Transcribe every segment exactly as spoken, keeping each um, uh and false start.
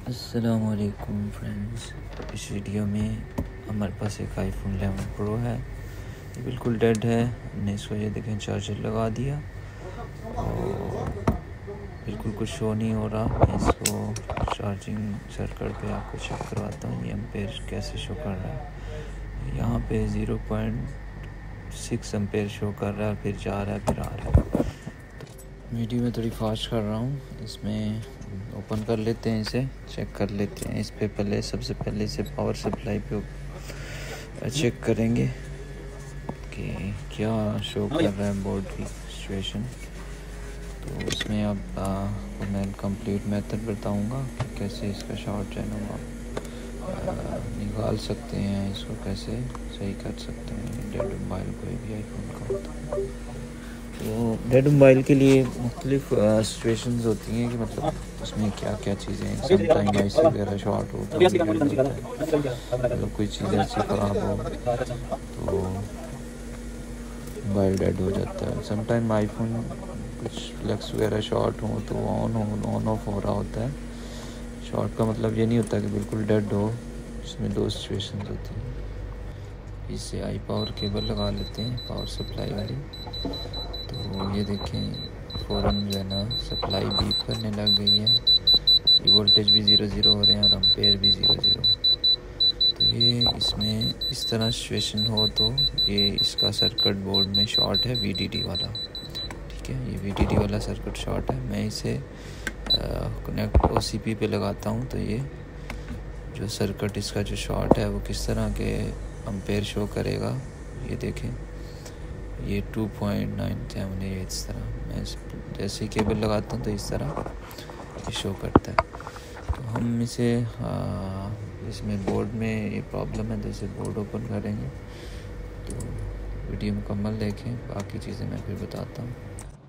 अस्सलामुअलैकुम फ्रेंड्स। इस वीडियो में हमारे पास एक आईफोन इलेवन प्रो है। ये बिल्कुल डेड है। हमने इसको ये देखें चार्जर लगा दिया और बिल्कुल कुछ शो नहीं हो रहा। मैं इसको चार्जिंग सर्किट पे आपको चेक करवाता हूँ ये एम्पेयर कैसे शो कर रहा है। यहाँ पे zero point six ampere show कर रहा है, फिर जा रहा है, फिर आ रहा है। वीडियो में थोड़ी फास्ट कर रहा हूँ। इसमें ओपन कर लेते हैं, इसे चेक कर लेते हैं। इस पे पहले सबसे पहले इसे पावर सप्लाई पे चेक करेंगे कि क्या शो कर रहा है बोर्ड की सिचुएशन। तो इसमें अब आपको मैं कंप्लीट मेथड बताऊंगा कि कैसे इसका शॉर्ट चैनल आप निकाल सकते हैं, इसको कैसे सही कर सकते हैं। डेड मोबाइल कोई भी आईफोन का होता है तो डेड मोबाइल के लिए मुख्तलिफ सिचुएशंस होती हैं कि मतलब उसमें क्या क्या चीज़ें हैं। समटाइम आईसी वगैरह शॉर्ट हो तो मतलब कोई चीज़ ऐसी ख़राब हो तो मोबाइल डेड हो जाता है। समटाइम आईफोन कुछ फ्लैक्स वगैरह शॉर्ट हो तो ऑन हो ऑन ऑफ हो रहा होता है। शॉर्ट का मतलब ये नहीं होता कि बिल्कुल डेड हो, इसमें दो सिचुएशंस होती हैं। इससे आई पावर केबल लगा लेते हैं, पावर सप्लाई वाली। तो ये देखें फ़ौरन जो है ना सप्लाई बीप करने लग गई है। ये वोल्टेज भी ज़ीरो ज़ीरो हो रहे हैं और एम्पेयर भी ज़ीरो ज़ीरो। तो ये इसमें इस तरह सिचुएशन हो तो ये इसका सर्किट बोर्ड में शॉर्ट है, वीडीडी वाला। ठीक है, ये वीडीडी वाला सर्किट शॉर्ट है। मैं इसे कनेक्ट ओसीपी पे लगाता हूँ तो ये जो सर्किट इसका जो शॉर्ट है वो किस तरह के एम्पेयर शो करेगा। ये देखें ये टू पॉइंट नाइन सेवन है। इस तरह मैं जैसे ही केबल लगाता हूँ तो इस तरह ये शो करता है। तो हम इसे आ, इसमें बोर्ड में ये प्रॉब्लम है तो इसे बोर्ड ओपन करेंगे। तो वीडियो मुकम्मल देखें, बाकी चीज़ें मैं फिर बताता हूँ।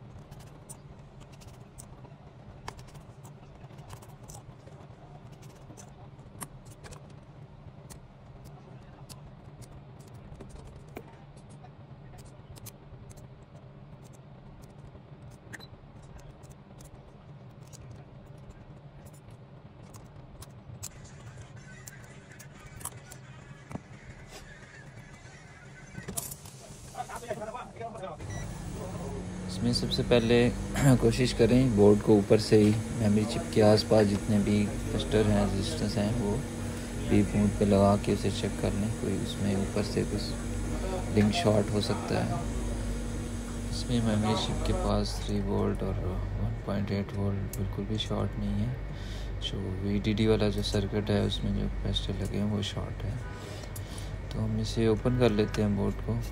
इसमें सबसे पहले कोशिश करें बोर्ड को ऊपर से ही मेमोरी चिप के आसपास जितने भी कैपेसिटर हैं, रेजिस्टेंस हैं, वो बीप मोड पे लगा के उसे चेक कर लें। कोई उसमें ऊपर से कुछ लिंक शॉर्ट हो सकता है। इसमें मेमोरी चिप के पास थ्री वोल्ट और वन पॉइंट एट वोल्ट बिल्कुल भी शॉर्ट नहीं है। जो वीडीडी वाला जो सर्किट है उसमें जो कैपेसिटर लगे हैं वो शॉर्ट है। तो हम इसे ओपन कर लेते हैं बोर्ड को।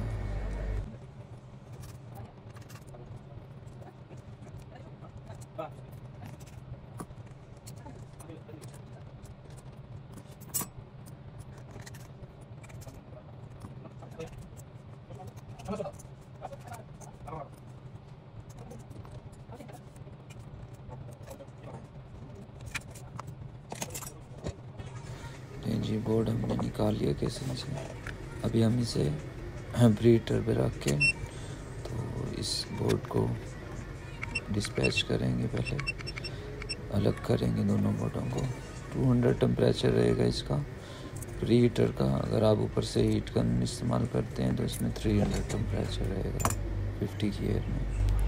जी बोर्ड हमने निकाल लिया केसिंग से। अभी हम इसे ब्रीटर पे रख के तो इस बोर्ड को डिस्पैच करेंगे। पहले अलग करेंगे दोनों बोर्डों को। टू हंड्रेड टेम्परेचर रहेगा इसका प्री हीटर का। अगर आप ऊपर से हीट गन इस्तेमाल करते हैं तो इसमें थ्री हंड्रेड टेम्परेचर रहेगा फिफ्टी की एयर में।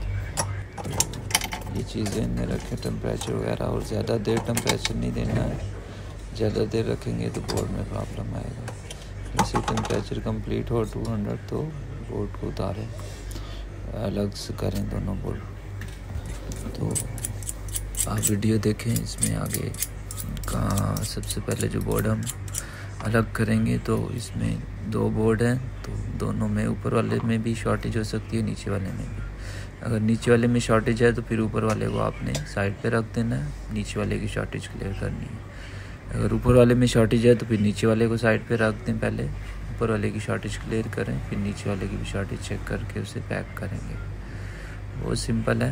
तो ये चीज़ें इनमें रखें टेम्परेचर वगैरह, और ज़्यादा देर टेम्परेचर नहीं देना है। ज़्यादा देर रखेंगे तो बोर्ड में प्रॉब्लम आएगा। जैसे टेम्परेचर कंप्लीट हो टू हंड्रेड तो बोर्ड को उतारें, अलग से करें दोनों बोर्ड। तो आप वीडियो देखें, इसमें आगे का सबसे पहले जो बोर्ड हम अलग करेंगे तो इसमें दो बोर्ड हैं। तो दोनों में ऊपर वाले में भी शॉर्टेज हो सकती है, नीचे वाले में भी। अगर नीचे वाले में शॉर्टेज है तो फिर ऊपर वाले को आपने साइड पे रख देना है, नीचे वाले की शॉर्टेज क्लियर करनी है। अगर ऊपर वाले में शॉर्टेज है तो फिर नीचे वाले को साइड पे रख दें, पहले ऊपर वाले की शॉर्टेज क्लियर करें, फिर नीचे वाले की भी शॉर्टेज चेक करके उसे पैक करेंगे। बहुत सिंपल है।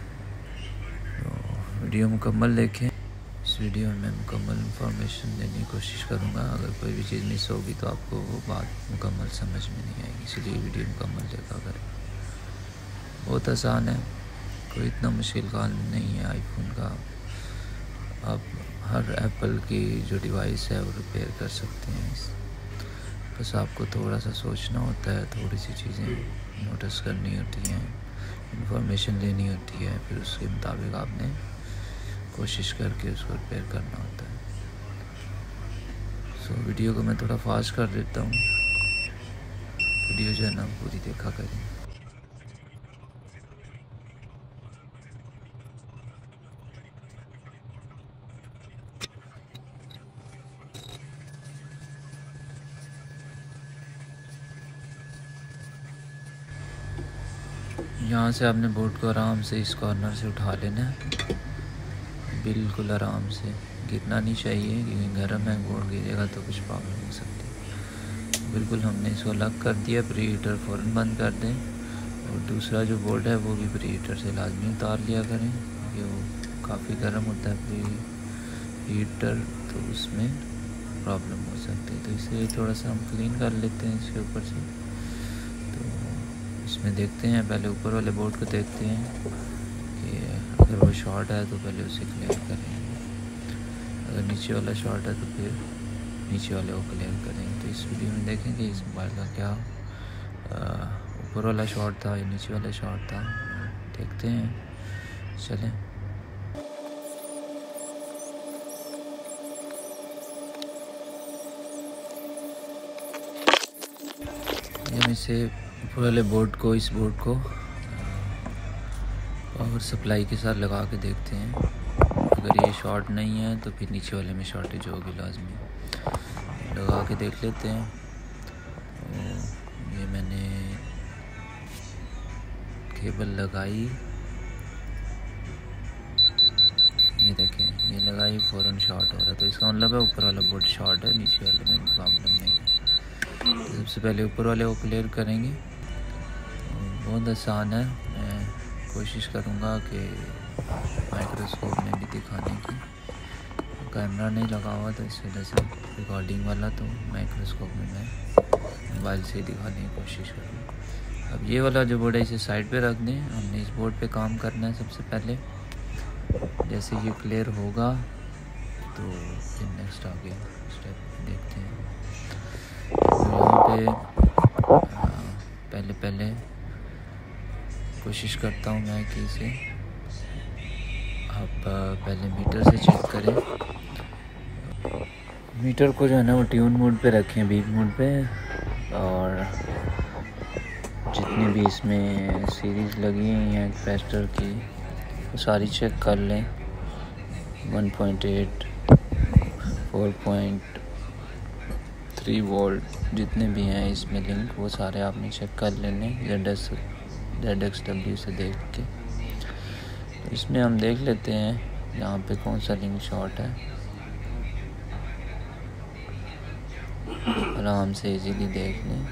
तो वीडियो मुकम्मल देखें। इस वीडियो में मैं मुकम्मल इंफॉर्मेशन देने की कोशिश करूँगा। अगर कोई भी चीज़ मिस होगी तो आपको वो बात मुकम्मल समझ में नहीं आएगी, इसलिए वीडियो मुकम्मल देखा करें। बहुत आसान है, कोई इतना मुश्किल काम नहीं है आईफोन का। आप हर एप्पल की जो डिवाइस है वो रिपेयर कर सकते हैं। बस आपको थोड़ा सा सोचना होता है, थोड़ी सी चीज़ें नोटिस करनी होती हैं, इंफॉर्मेशन लेनी होती है, फिर उसके मुताबिक आपने कोशिश करके उसको रिपेयर करना होता है। सो वीडियो को मैं थोड़ा फास्ट कर देता हूँ, वीडियो जो है ना पूरी देखा करें। यहाँ से आपने बोर्ड को आराम से इस कॉर्नर से उठा लेना है, बिल्कुल आराम से, गिरना नहीं चाहिए क्योंकि गर्म है, बोर्ड गिरेगा तो कुछ प्रॉब्लम हो सकती है। बिल्कुल हमने इसको अलग कर दिया, प्री हीटर फ़ौरन बंद कर दें, और दूसरा जो बोर्ड है वो भी प्री हीटर से लाजमी उतार लिया करें, क्योंकि वो काफ़ी गर्म होता है प्री हीटर, तो उसमें प्रॉब्लम हो सकती है। तो इसे थोड़ा सा हम क्लीन कर लेते हैं इसके ऊपर से। तो इसमें देखते हैं, पहले ऊपर वाले बोर्ड को देखते हैं कि अगर वो शॉर्ट है तो पहले उसे क्लियर करेंगे, अगर नीचे वाला शॉर्ट है तो फिर नीचे वाले को क्लियर करेंगे। तो इस वीडियो में देखेंगे इस मोबाइल का क्या ऊपर वाला शॉर्ट था या नीचे वाला शॉर्ट था, देखते हैं, चलें। हम इसे ऊपर वाले बोर्ड को, इस बोर्ड को पावर सप्लाई के साथ लगा के देखते हैं। अगर ये शॉर्ट नहीं है तो फिर नीचे वाले में शॉर्टेज होगी लाजमी, लगा के देख लेते हैं। तो ये मैंने केबल लगाई, ये देखें, ये लगाई, फ़ौरन शॉर्ट हो रहा है, तो इसका मतलब है ऊपर वाला बोर्ड शॉर्ट है, नीचे वाले में प्रॉब्लम नहीं है। तो सबसे पहले ऊपर वाले को क्लियर करेंगे, बहुत आसान है। मैं कोशिश करूँगा कि माइक्रोस्कोप में भी दिखाने की, कैमरा नहीं लगा हुआ तो इस वजह से रिकॉर्डिंग वाला, तो माइक्रोस्कोप में मैं मोबाइल से दिखाने की कोशिश करूँगा। अब ये वाला जो बोर्ड है इसे साइड पे रख दें, हमने इस बोर्ड पे काम करना है सबसे पहले। जैसे ये क्लियर होगा तो फिर नेक्स्ट आगे स्टेप देखते हैं। तो यहाँ पे आ, पहले पहले कोशिश करता हूँ मैं कि इसे आप पहले मीटर से चेक करें। मीटर को जो है ना वो ट्यून मोड पे रखें, बीप मोड पे, और जितनी भी इसमें सीरीज़ लगी हुई हैं कैपेसिटर की वो सारी चेक कर लें। One point eight, four point three volt जितने भी हैं इसमें लिंक, वो सारे आपने चेक कर लेने Z S Z X W से देख के। तो इसमें हम देख लेते हैं यहाँ पे कौन सा लिंक शॉर्ट है, आराम से इजीली देख लें।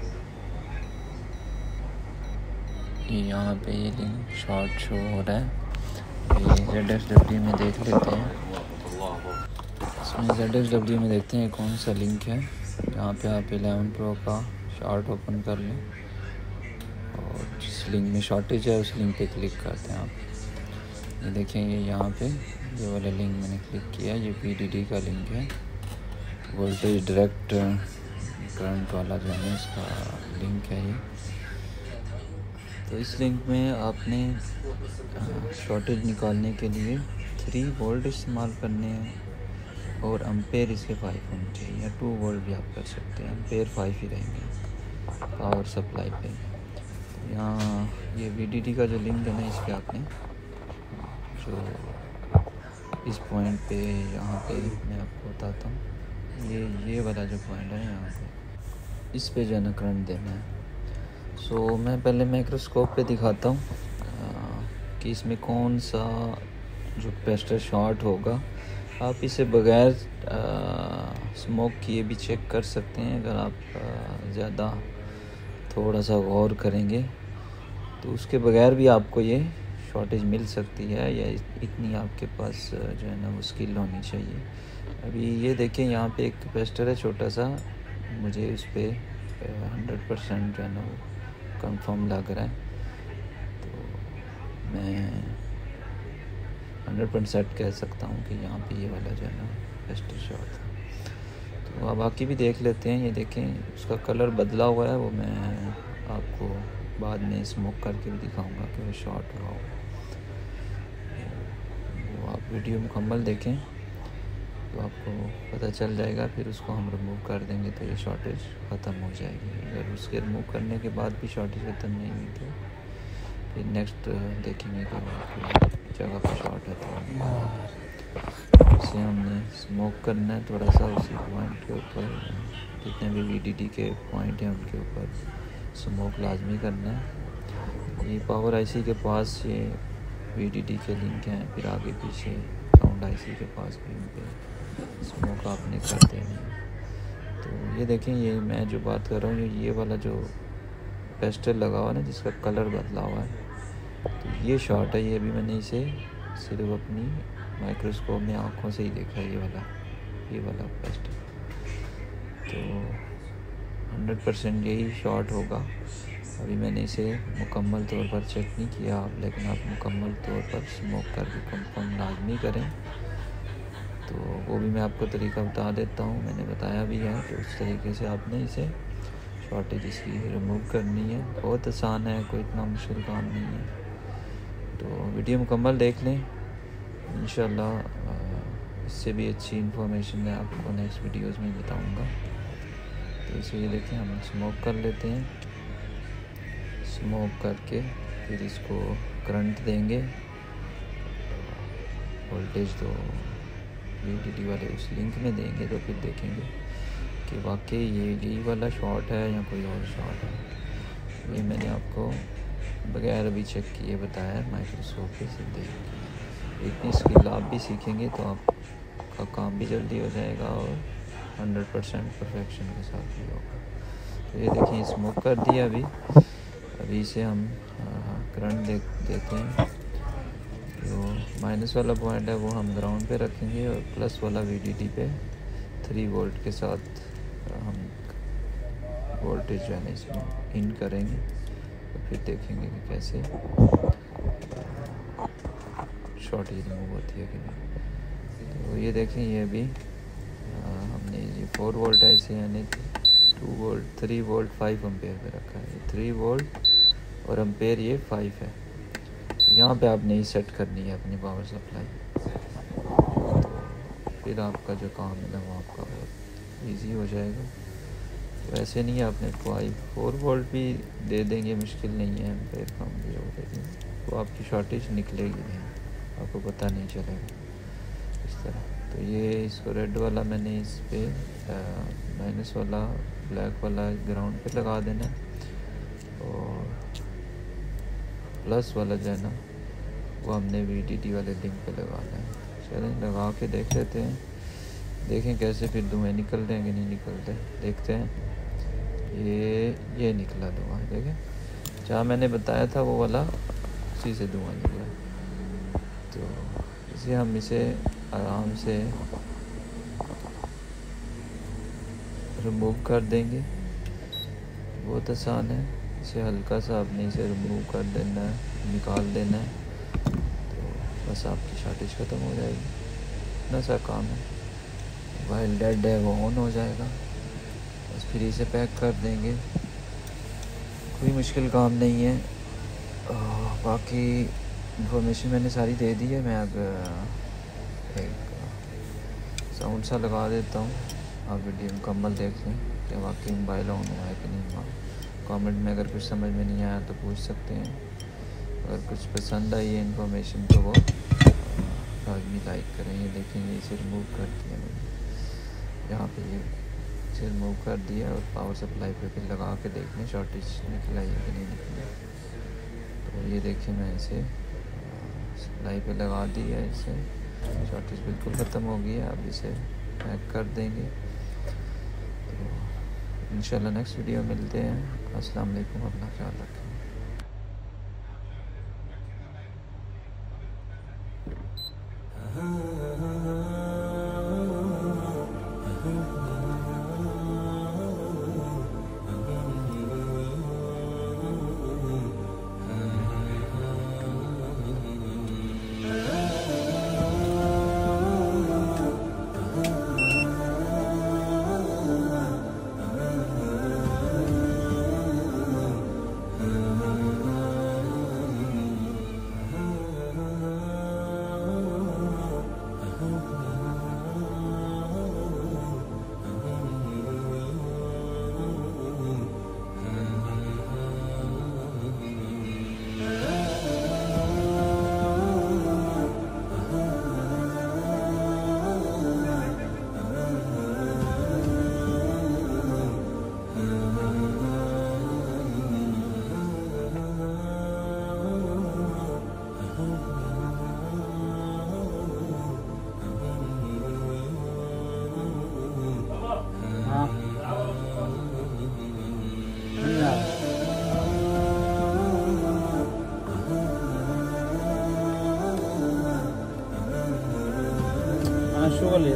ये यहाँ पे ये लिंक शॉर्ट शो हो रहा है, ये जेड एक्स डब्ल्यू में देख लेते हैं। इसमें जेड एक्स डब्ल्यू में देखते हैं कौन सा लिंक है। यहाँ पे आप इलेवन प्रो का शॉर्ट ओपन कर लें और जिस लिंक में शॉर्टेज है उस लिंक पे क्लिक करते हैं आप। ये देखें, ये यहाँ पे ये वाला लिंक मैंने क्लिक किया, ये पी डी डी का लिंक है, वोल्टेज डायरेक्ट करंट वाला जो है इसका लिंक है ये। तो इस लिंक में आपने शॉर्टेज निकालने के लिए थ्री वोल्ट इस्तेमाल करने हैं और एम्पेयर इसके फाइव होने चाहिए, या टू वोल्ट भी आप कर सकते हैं, एम्पेयर फाइव ही रहेंगे पावर सप्लाई पे। तो यहाँ ये वी डी डी का जो लिंक है ना, इस पर आपने जो इस पॉइंट पे, यहाँ पे मैं आपको बताता हूँ, ये ये वाला जो पॉइंट है यहाँ पे, इस पे जो है ना करंट देना है। सो so, मैं पहले माइक्रोस्कोप पे दिखाता हूँ कि इसमें कौन सा जो कैपेसिटर शॉर्ट होगा। आप इसे बगैर स्मोक किए भी चेक कर सकते हैं। अगर आप ज़्यादा थोड़ा सा गौर करेंगे तो उसके बगैर भी आपको ये शॉर्टेज मिल सकती है, या इतनी आपके पास जो है ना वो स्किल होनी चाहिए। अभी ये देखें, यहाँ पे एक कैपेसिटर है छोटा सा, मुझे उस पर हंड्रेड परसेंट जो है ना वो कंफर्म लग रहा है, तो मैं हंड्रेड परसेंट कह सकता हूँ कि यहाँ पे ये वाला जो है ना बेस्ट शॉट था। तो अब बाकी भी देख लेते हैं। ये देखें उसका कलर बदला हुआ है, वो मैं आपको बाद में स्मोक करके भी दिखाऊंगा कि वो शॉट हुआ हो। वो आप वीडियो मुकम्मल देखें तो आपको पता चल जाएगा। फिर उसको हम रिमूव कर देंगे तो ये शॉर्टेज ख़त्म हो जाएगी। अगर उसके रिमूव करने के बाद भी शॉर्टेज ख़त्म नहीं हुई तो फिर नेक्स्ट देखेंगे कि जगह पर शॉर्ट है तो इसे हमने स्मोक करना है थोड़ा सा। उसी पॉइंट के ऊपर जितने भी वीडीडी के पॉइंट हैं उनके ऊपर स्मोक लाजमी करना है। ये पावर आईसी के पास ये वीडीडी के लिंक हैं, फिर आगे पीछे साउंड आईसी के पास भी उन पर स्मोक आपने कर देना है। तो ये देखें, ये मैं जो बात कर रहा हूँ ये वाला जो पेस्टल लगा हुआ ना जिसका कलर बदला हुआ है, तो ये शॉट है। ये भी मैंने इसे सिर्फ अपनी माइक्रोस्कोप में आँखों से ही देखा है, ये वाला ये वाला पेस्टल। तो हंड्रेड परसेंट यही शॉट होगा। अभी मैंने इसे मुकम्मल तौर पर चेक नहीं किया, लेकिन आप मुकम्मल तौर पर स्मोक करके कंफर्म लाजमी करें। तो वो भी मैं आपको तरीका बता देता हूँ, मैंने बताया भी है कि उस तरीके से आपने इसे शॉर्टेज इसकी रिमूव करनी है। बहुत आसान है, कोई इतना मुश्किल काम नहीं है। तो वीडियो मुकम्मल देख लें, इंशाल्लाह इससे भी अच्छी इन्फॉर्मेशन मैं आपको नेक्स्ट वीडियोस में बताऊंगा। तो इसे ये देखें, हम स्मोक कर लेते हैं। स्मोक करके फिर इसको करंट देंगे, वोल्टेज तो वीडीडी वाले उस लिंक में देंगे, तो फिर देखेंगे कि वाकई ये यही वाला शॉट है या कोई और शॉट है। ये मैंने आपको बगैर अभी चेक किए बताया है माइक्रोस्कोप पे से देख के। इतनी स्किल आप भी सीखेंगे तो आपका काम भी जल्दी हो जाएगा और हंड्रेड परसेंट परफेक्शन के साथ भी होगा। तो ये देखिए स्मोक कर दिया। अभी अभी इसे हम करंट दे देते हैं। जो माइनस वाला पॉइंट है वो हम ग्राउंड पे रखेंगे और प्लस वाला वीडीडी पे थ्री वोल्ट के साथ हम वोल्टेज जो है ना इसमें इन करेंगे। तो फिर देखेंगे कि कैसे शॉर्टेज रिमूव होती है कि नहीं। तो ये देखें, ये भी हमने ये फोर वोल्ट है इसे यानी two volt three volt five ampere पे रखा है। थ्री वोल्ट और एम्पेयर ये फाइव है। यहाँ पे आपने ही सेट करनी है अपनी पावर सप्लाई। तो फिर आपका जो काम है ना वो आपका बहुत ईजी हो जाएगा। तो ऐसे नहीं है, आपने फाइव फोर वोल्ट भी दे देंगे, मुश्किल नहीं है। एम्पेयर कम भी हो देंगे तो आपकी शॉर्टेज निकलेगी नहीं, आपको पता नहीं चलेगा इस तरह। तो ये इसको रेड वाला मैंने इस पे माइनस वाला ब्लैक वाला ग्राउंड पे लगा देना है और प्लस वाला जो है ना वो हमने वीडीडी वाले लिंक पे लगाना है। चलें लगा के देख लेते हैं, देखें कैसे फिर धुएँ निकल रहे हैं कि नहीं निकलते। देखते हैं, ये ये निकला धुआँ, देखें जहाँ मैंने बताया था वो वाला उसी से धुआँ निकला। तो इसे हम इसे आराम से रिमूव कर देंगे, बहुत आसान है। इसे हल्का सा आपने इसे रिमूव कर देना है, निकाल देना है, तो बस आपकी शॉर्टेज ख़त्म हो जाएगी। इतना सा काम है। मोबाइल डेड है वो ऑन हो जाएगा, बस फिर इसे पैक कर देंगे। कोई मुश्किल काम नहीं है। बाकी इन्फॉर्मेशन मैंने सारी दे दी है। मैं अब एक साउंड सा लगा देता हूँ, आप वीडियो मुकम्मल देख लें कि वाकई मोबाइल ऑन हुआ है कि नहीं हुआ। कमेंट में अगर कुछ समझ में नहीं आया तो पूछ सकते हैं। अगर कुछ पसंद आई है इन्फॉर्मेशन तो वो लाजमी लाइक करें। ये देखेंगे इसे रिमूव कर दिया मैंने, यहाँ पे ये इसे रिमूव कर दिया और पावर सप्लाई पे फिर लगा के देख लें शॉर्टेज निकला है कि नहीं निकला। तो ये देखिए मैं इसे सप्लाई पे लगा दी है, इससे शॉर्टेज बिल्कुल ख़त्म हो गई है। अब इसे पैक कर देंगे। तो इंशाल्लाह नेक्स्ट वीडियो मिलते हैं। अस्सलाम वालेकुम, अपना ख्याल रखें।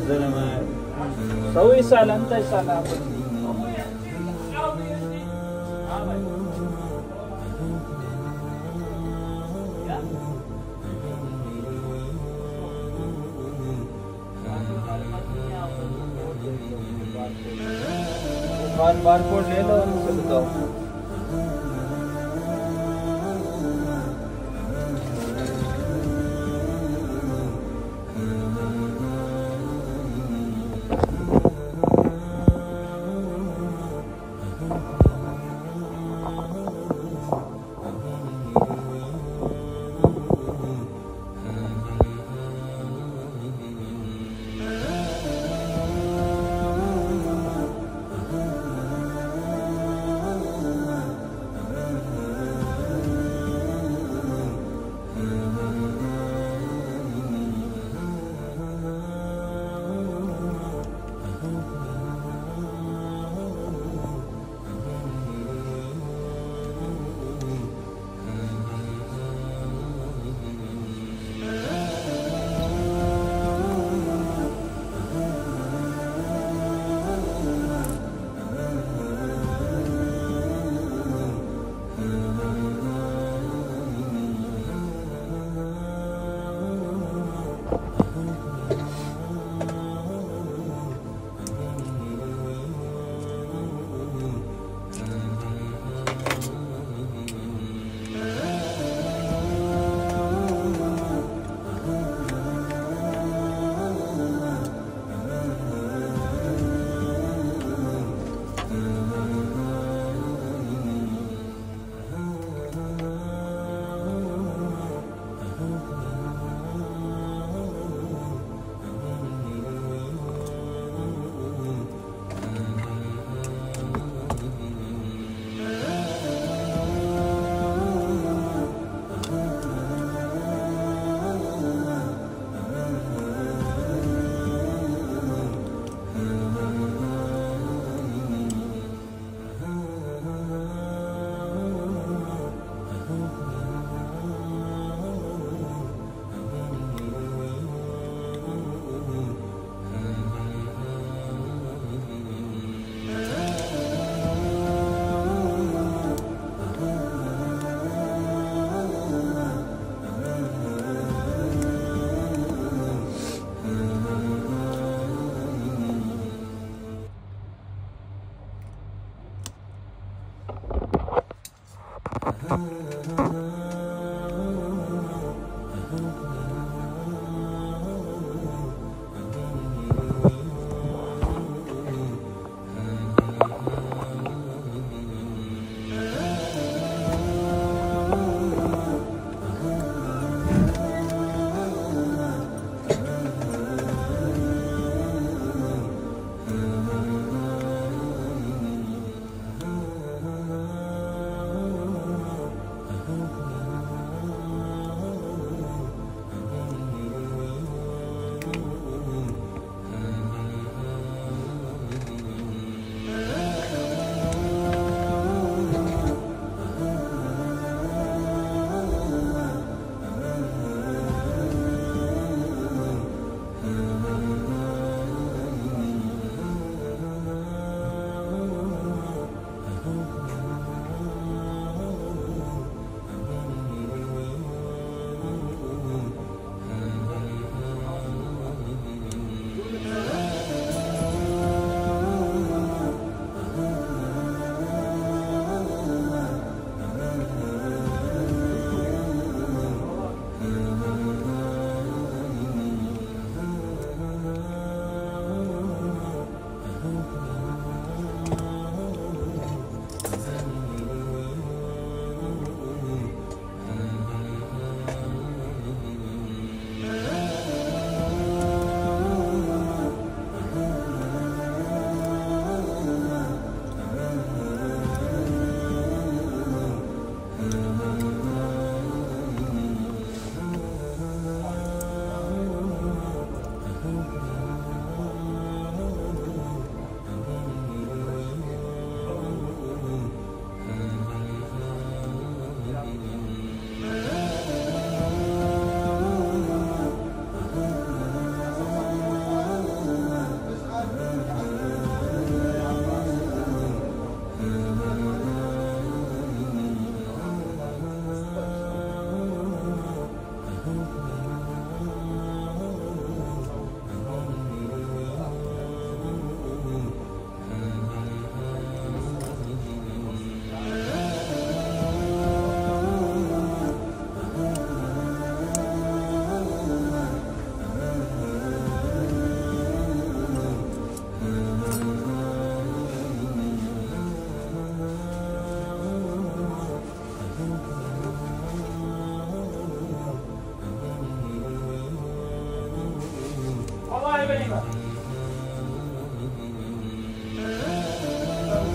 الزلمه سوي سهل انت سهل बार बार कोड ले लो उनसे बताओ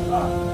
है।